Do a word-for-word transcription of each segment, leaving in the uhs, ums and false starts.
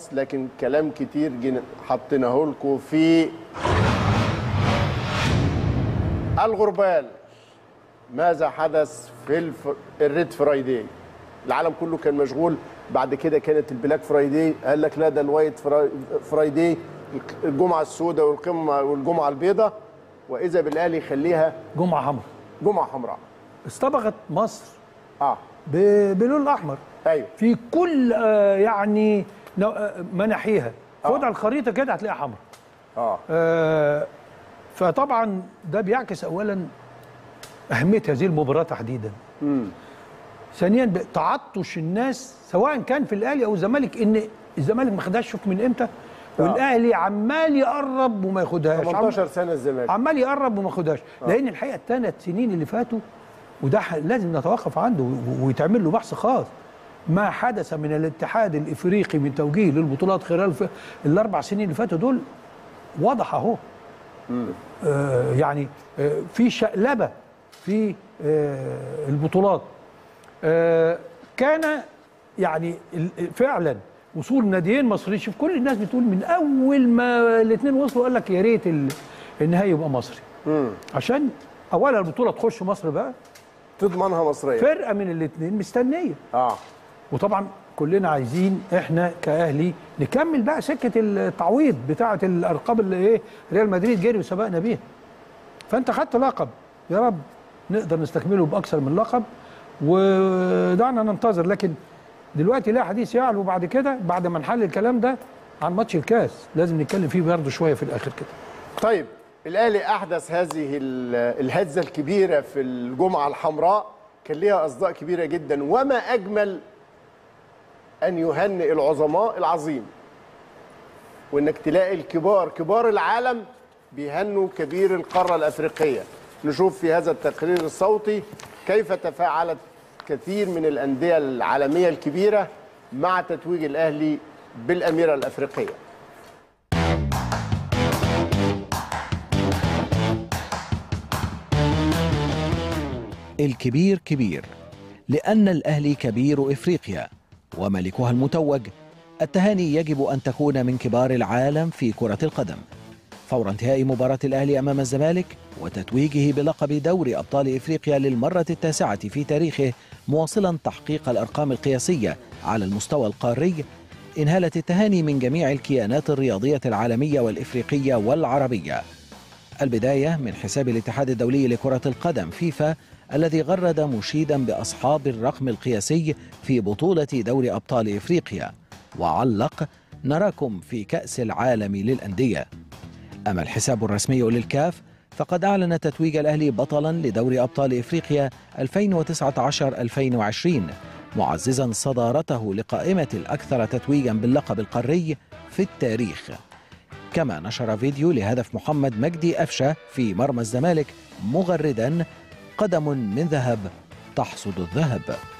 لكن كلام كتير جن- حطيناه لكم في الغربال. ماذا حدث في الف... الريد فرايداي؟ العالم كله كان مشغول. بعد كده كانت البلاك فرايداي، قال لك لا ده الوايت فراي... فرايداي، الجمعه السوداء والقمه والجمعه البيضاء، واذا بالاهلي يخليها جمعه حمراء، جمعه حمراء. اصطبغت مصر اه ب- باللون الاحمر ايوه في كل آه، يعني نوع- آه، مناحيها. خد على الخريطه كده هتلاقيها حمراء. اه آه، فطبعا ده بيعكس اولا اهميه هذه المباراه تحديدا. امم ثانيا تعطش الناس سواء كان في الاهلي او الزمالك، ان الزمالك ما خدهاش شوف من امتى، والاهلي عمال يقرب وما ياخدهاش. تمنتاشر سنه الزمالك عمال يقرب وما ياخدهاش، لان الحقيقه الثلاث سنين اللي فاتوا وده ح- لازم نتوقف عنده و- ويتعمل له بحث خاص. ما حدث من الاتحاد الافريقي من توجيه للبطولات خلال ف- الاربع سنين اللي فاتوا دول واضح اهو. آه يعني آه في شقلبه في آه البطولات. آه كان يعني ال- فعلا وصول ناديين مصريين. شوف كل الناس بتقول من اول ما الاثنين وصلوا قال لك يا ريت ال- النهائي يبقى مصري، امم عشان اولا البطوله تخش مصر بقى، تضمنها مصريه. فرقه من الاثنين مستنيه. اه وطبعا كلنا عايزين احنا كاهلي نكمل بقى سكه التعويض بتاعه الارقام اللي ايه ريال مدريد جري وسبقنا بيها. فانت خدت لقب، يا رب نقدر نستكمله باكثر من لقب ودعنا ننتظر. لكن دلوقتي لا حديث يعلو بعد كده بعد ما نحل الكلام ده عن ماتش الكاس، لازم نتكلم فيه برضه شويه في الاخر كده. طيب الاهلي احدث هذه ال- الهزه الكبيره في الجمعه الحمراء، كان ليها اصداء كبيره جدا، وما اجمل ان يهنئ العظماء العظيم، وانك تلاقي الكبار كبار العالم بيهنوا كبير القاره الافريقيه. نشوف في هذا التقرير الصوتي كيف تفاعلت كثير من الانديه العالميه الكبيره مع تتويج الاهلي بالاميره الافريقيه. الكبير كبير لأن الأهلي كبير إفريقيا وملكها المتوج. التهاني يجب أن تكون من كبار العالم في كرة القدم. فور انتهاء مباراة الأهلي أمام الزمالك وتتويجه بلقب دوري أبطال إفريقيا للمرة التاسعة في تاريخه، مواصلا تحقيق الأرقام القياسية على المستوى القاري، انهالت التهاني من جميع الكيانات الرياضية العالمية والإفريقية والعربية. البداية من حساب الاتحاد الدولي لكرة القدم فيفا الذي غرد مشيدا بأصحاب الرقم القياسي في بطولة دوري أبطال إفريقيا، وعلق: نراكم في كأس العالم للأندية. أما الحساب الرسمي للكاف فقد أعلن تتويج الأهلي بطلا لدوري أبطال إفريقيا ألفين وتسعة عشر ألفين وعشرين، معززا صدارته لقائمة الأكثر تتويجا باللقب القاري في التاريخ. كما نشر فيديو لهدف محمد مجدي أفشة في مرمى الزمالك مغردا: قدم من ذهب تحصد الذهب.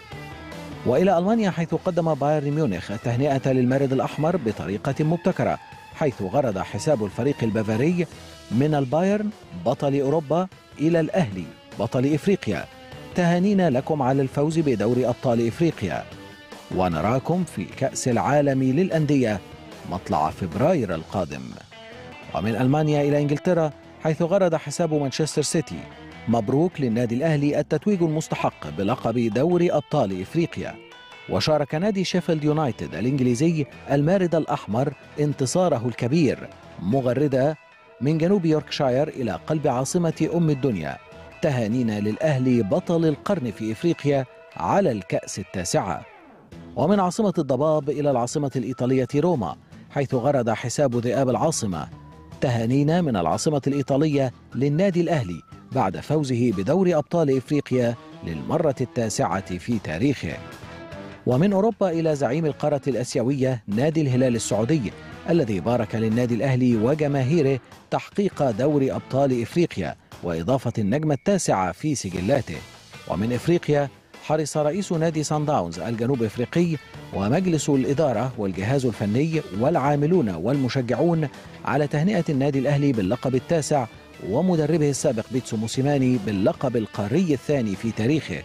وإلى ألمانيا، حيث قدم بايرن ميونخ التهنئة للمارد الأحمر بطريقة مبتكرة، حيث غرد حساب الفريق البافاري: من البايرن بطل أوروبا إلى الأهلي بطل إفريقيا، تهانينا لكم على الفوز بدوري أبطال إفريقيا، ونراكم في كأس العالم للأندية مطلع فبراير القادم. ومن ألمانيا إلى إنجلترا، حيث غرد حساب مانشستر سيتي: مبروك للنادي الأهلي التتويج المستحق بلقب دوري أبطال إفريقيا. وشارك نادي شيفيلد يونايتد الإنجليزي المارد الأحمر انتصاره الكبير، مغردا: من جنوب يوركشاير إلى قلب عاصمة أم الدنيا، تهانينا للأهلي بطل القرن في إفريقيا على الكأس التاسعة. ومن عاصمة الضباب إلى العاصمة الإيطالية روما، حيث غرد حساب ذئاب العاصمة: تهانينا من العاصمة الإيطالية للنادي الأهلي بعد فوزه بدوري أبطال إفريقيا للمرة التاسعة في تاريخه. ومن أوروبا إلى زعيم القارة الآسيوية نادي الهلال السعودي الذي بارك للنادي الأهلي وجماهيره تحقيق دوري أبطال إفريقيا وإضافة النجمة التاسعة في سجلاته. ومن إفريقيا، حرص رئيس نادي سان داونز الجنوب إفريقي ومجلس الإدارة والجهاز الفني والعاملون والمشجعون على تهنئة النادي الأهلي باللقب التاسع ومدربه السابق بيتسو موسيماني باللقب القاري الثاني في تاريخه،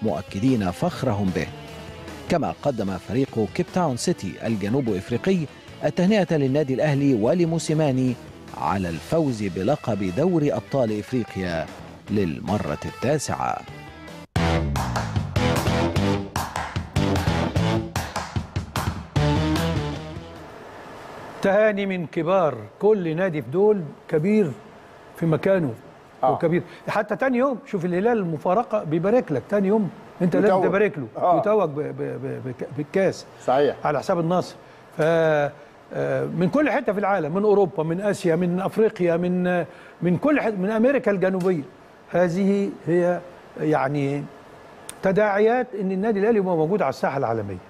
مؤكدين فخرهم به. كما قدم فريق كيب تاون سيتي الجنوب إفريقي التهنئة للنادي الأهلي ولموسيماني على الفوز بلقب دوري أبطال إفريقيا للمرة التاسعة. تهاني من كبار كل نادي في دول كبير في مكانه. آه. وكبير حتى تاني يوم شوف الهلال المفارقه بيبارك لك تاني يوم، انت لازم تبارك له. آه. يتوج بالكاس صحيح على حساب النصر. ف من كل حته في العالم، من اوروبا، من اسيا، من افريقيا، من من كل حته، من امريكا الجنوبيه. هذه هي يعني تداعيات ان النادي الاهلي يبقى موجود على الساحه العالميه.